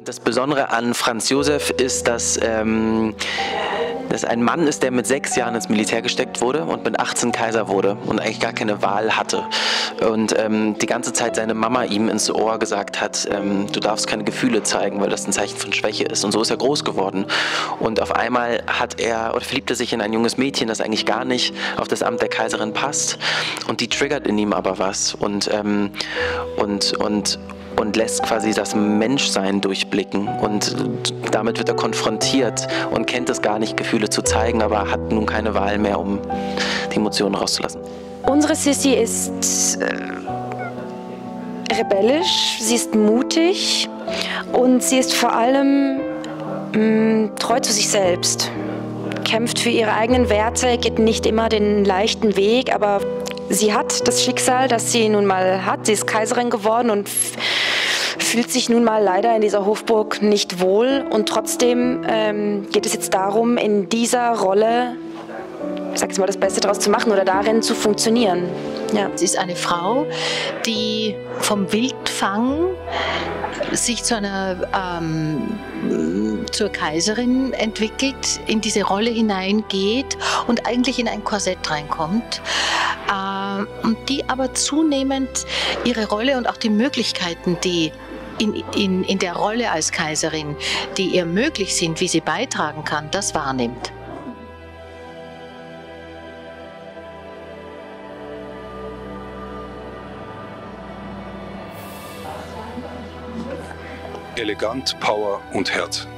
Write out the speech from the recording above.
Das Besondere an Franz Josef ist, dass das ein Mann ist, der mit 6 Jahren ins Militär gesteckt wurde und mit 18 Kaiser wurde und eigentlich gar keine Wahl hatte. Und die ganze Zeit seine Mama ihm ins Ohr gesagt hat, du darfst keine Gefühle zeigen, weil das ein Zeichen von Schwäche ist. Und so ist er groß geworden. Und auf einmal verliebt er sich in ein junges Mädchen, das eigentlich gar nicht auf das Amt der Kaiserin passt. Und die triggert in ihm aber was und lässt quasi das Menschsein durchblicken. Und damit wird er konfrontiert und kennt es gar nicht, Gefühle zu zeigen, aber hat nun keine Wahl mehr, um die Emotionen rauszulassen. Unsere Sissi ist rebellisch, sie ist mutig und sie ist vor allem treu zu sich selbst. Kämpft für ihre eigenen Werte, geht nicht immer den leichten Weg, aber sie hat das Schicksal, das sie nun mal hat. Sie ist Kaiserin geworden und fühlt sich nun mal leider in dieser Hofburg nicht wohl. Und trotzdem geht es jetzt darum, in dieser Rolle, ich sag jetzt mal, das Beste daraus zu machen oder darin zu funktionieren. Ja. Sie ist eine Frau, die vom Wildfang sich zur Kaiserin entwickelt, in diese Rolle hineingeht und eigentlich in ein Korsett reinkommt. Und die aber zunehmend ihre Rolle und auch die Möglichkeiten, die in der Rolle als Kaiserin, die ihr möglich sind, wie sie beitragen kann, das wahrnimmt. Elegant, Power und Herz.